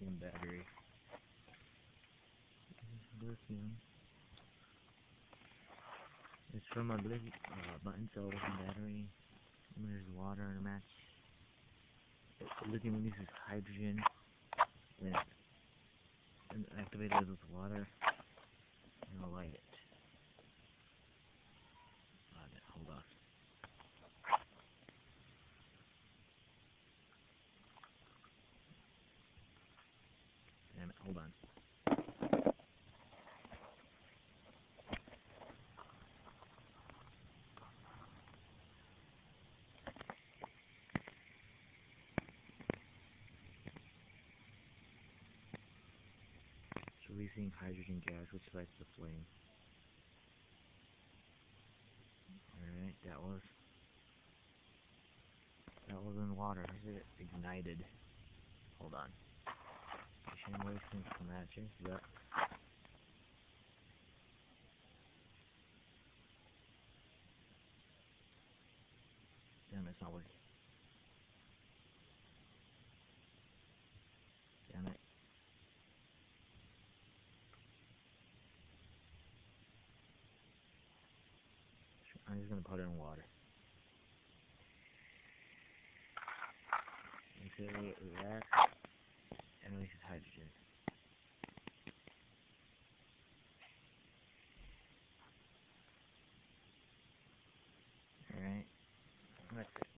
lithium battery. Lithium. It's from a button cell lithium battery. And there's water and a match. The lithium uses hydrogen and activated with water. And I'll light it. Hold on. Damn it, hold on. It's releasing hydrogen gas which lights the flame. Alright, that was in water. It ignited. Hold on. Station wasting some matches, but damn, it's not working. Damn it. I'm just gonna put it in water. Until it reacts.